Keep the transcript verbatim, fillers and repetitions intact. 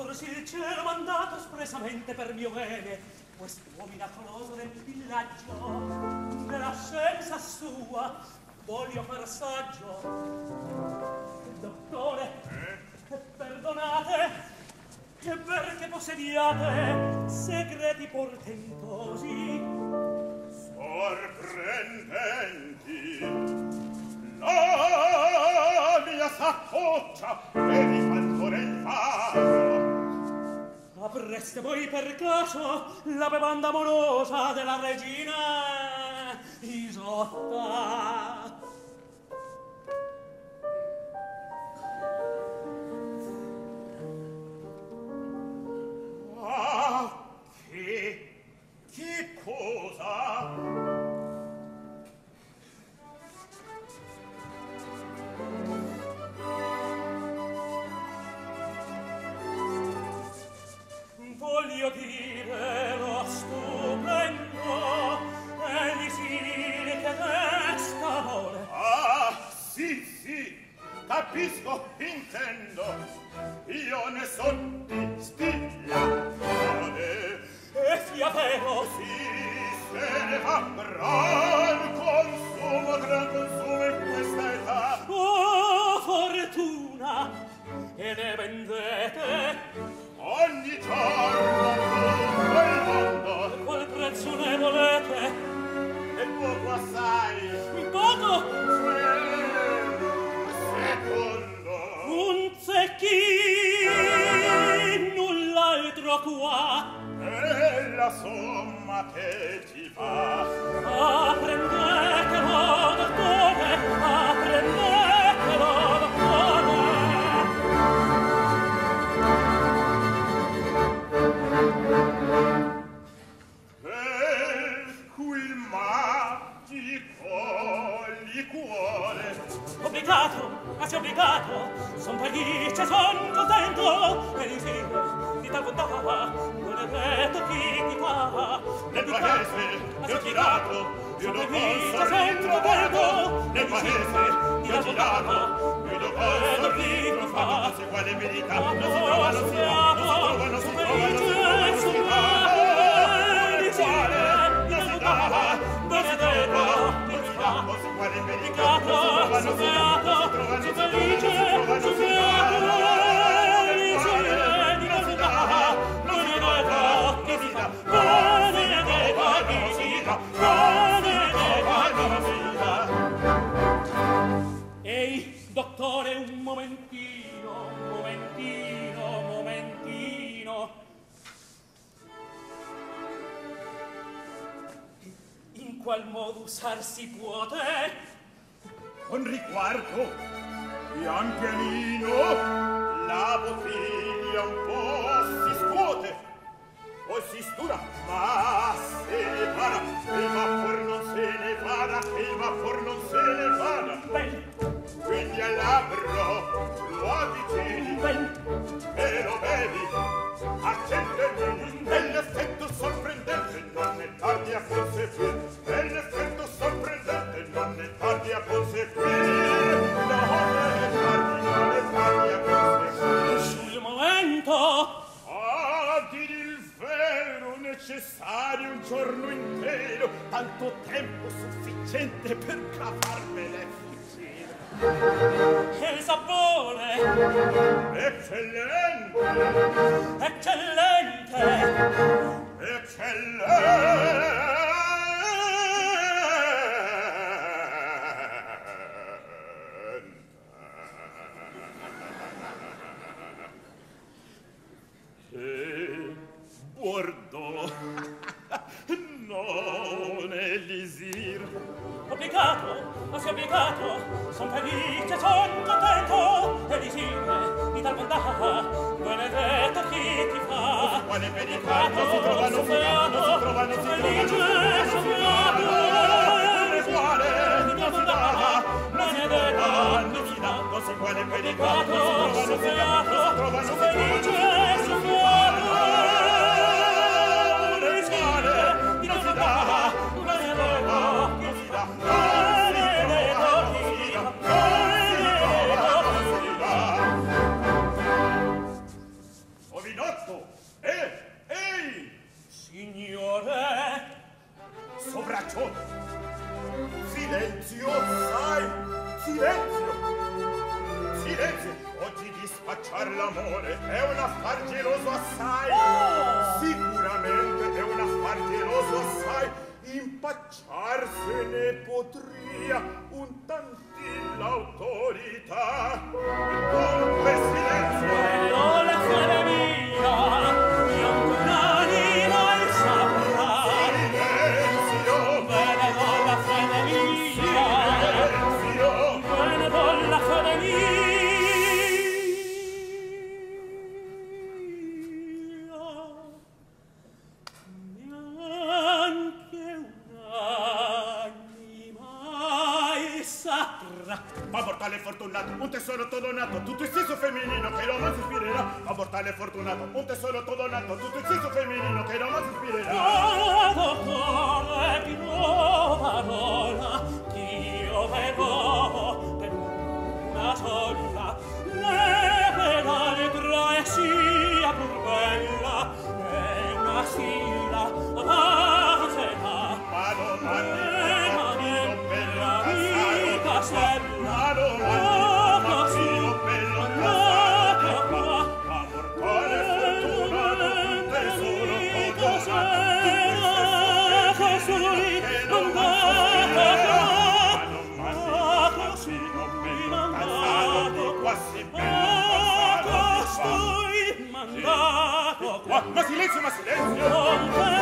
forse il cielo mandato espressamente per mio bene, quest'uomo miracoloso del villaggio, della scienza sua, voglio far saggio. Dottore, eh? perdonate, che perché possediate segreti portentosi, sorprendenti, la mia saccoccia e di quanto nel vaso. Avreste voi per caso la bevanda amorosa della regina Isotta? Ah, che, che cosa? Voglio dire lo stupendo elisir che desta amore. Ah, sì, sì, capisco, intendo. Io ne son di stillazione. E sia vero, sì, se ne fa gran consumo, gran consumo in questa età. Oh, fortuna, e ne vendete ogni giorno tutto il mondo. Qual prezzo ne volete? E poco assai. Poco? Secondo. Un zecchin, null'altro qua. E la somma che ti fa. Ah, prendetelo, dottore, ah, prendetelo, dottore. Quel magico liquore. Obbligato, ma sei obbligato, son felice, son contento, e insieme di tal bontà, non è detto chi ti fa. Nel paese ti ho tirato, io non posso ritrovato, nel paese ti ho tirato, io non posso ritrovato, se quale verità non si trova, non si trova, non si trova, non si trova, non si trova, non si trova, Ehi, dottore, un momentino, un momentino, un momentino. In qual modo usar si puote? Con riguardo, pian pianino, la bottiglia un po' si scuote, poi si stura, ma se ne vada, il vapor non se ne vada, il vapor non se ne vada. Ben, quindi al labbro lo avvicini, ben, e lo bevi, accendendoli, nell'effetto sorprendente, non è tardi a conseguire, nell'effetto sorprendente, non è tardi a conseguire, non è tardi, non è tardi a conseguire. sul momento. Ah, dir il vero, necessario un giorno intero, tanto tempo sufficiente per cavarmene. E il sapore Eccellente, eccellente, eccellente. E Bordeaux, non elisir. obbligato, ma sei obbligato, son felice, son contento, e l'insieme di tal bontà, benedetto chi ti fa. Quale verità non si trova, non si trova, non si trova, non si trova, felice, soffiato, quale non si dà, non si benedetto, non si dà, non si quale verità non si obbligato, trova, non si trova, non si trova, non si trova, felice, soffiato, l'insieme di tal bontà, benedetto, non si dà, benedetto chi ti fa, benedetto chi ti fa. Ovino, far l'amore è un affar geloso assai. Oh! Sicuramente è un affar geloso assai. Impacciarsene potria un tantin l'autorità. Dunque silenzio. Quello la fede mia, mio animo il saprà. Silenzio. Venevo la fede mia. Silenzio. Venevo la fede mia. Abortale fortunato, un tesoro todo nato, tutto il senso femminino che romanzo ispirerà. Abortale fortunato, un tesoro todo nato, tutto il senso femminino che romanzo ispirerà. Ah, dottore, di nuova parola, ch'io verrò per una sola. Le pedale tra e sia pur bella, è una sila, avanzerà. Ma domani, E mane, bella vita sella. ma domani, mattino bello cassato qua. Abortale fortunato, un tesoro todo nato, tutto il senso femminino che romanzo ispirerà. Ma domani, mattino bello cassato di qua si bello passato di qua. Mandato qua. Ma silenzio, ma silenzio! Non